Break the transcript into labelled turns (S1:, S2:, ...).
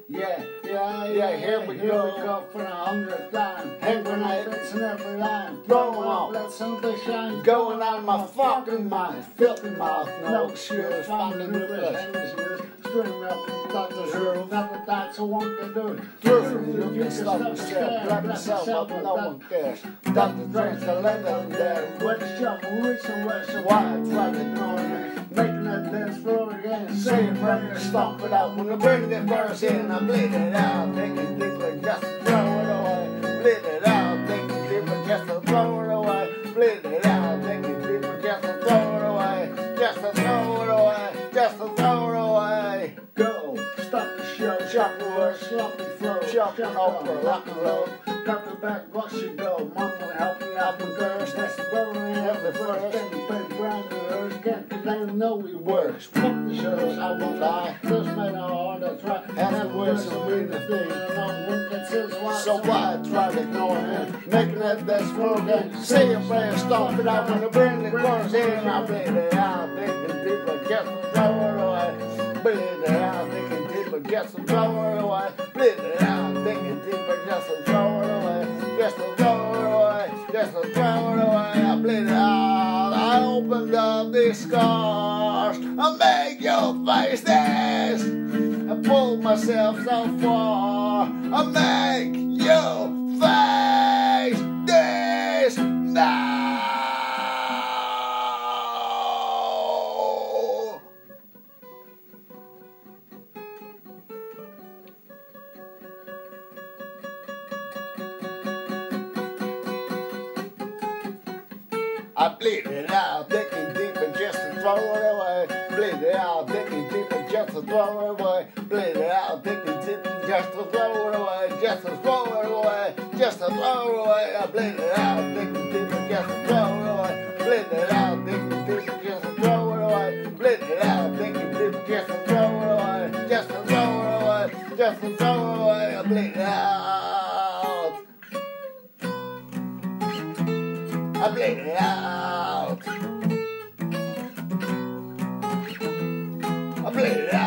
S1: Yeah, here we go for the 100th time. Hand grenades in every line. Blowing up, let something shine. Going out of my fucking mind. Filthy mouth, no excuse. Find a new place. String up and start the zero. Never died, so one can do it. Truth, you can stop yourself. Grab yourself up, no one cares. Dump the drinks, the leather there. With the shovel, reach and west, so why it's like ignoring it. Making that dance floor again. Say it, bring it, stomp it out. When I bring the verse in, I bleed it out. Take it deeper, just throw it away. Bleed it out, take it deeper, just to throw it away. Bleed it out, take it deeper, just to throw it away. Just to throw it away, just to throw it away. Go, stop the show, chop the word, sloppy flow. Chopping over, lock and roll. Cut the back, watch you go. Mom will help me out with girls. That's the burning every first. Then you pay brand new earth. Can't cause they know we works. Fuck the shows, I won't lie. Those men are hard to try. And the words will be the thing. So why try to ignore him? Making that best program. Say a prayer, stomp it out. When the bring the girls in, I bleed it out. Big and deeper, just to throw it away. Bleed it out, big and deeper, just to throw it away. Bleed it out, big and deeper, just to throw it away. Just to throw it away, just to throw it away. I bleed it out, I opened up these scars. I make you face this. I pulled myself so far. I make you face this now. I bleed it out, digging deeper just to throw it away. Bleed it out, digging deeper just to throw it away. Bleed it out, digging deeper just to throw it away. Just to throw it away, just to throw it away. I bleed it out, digging deeper just to throw it away. Bleed it out, digging deeper just to throw it away. Bleed it out, digging deeper just to throw it away. Just to throw it away, just to throw it away. I bleed it out. I bleed it out. I bleed it out.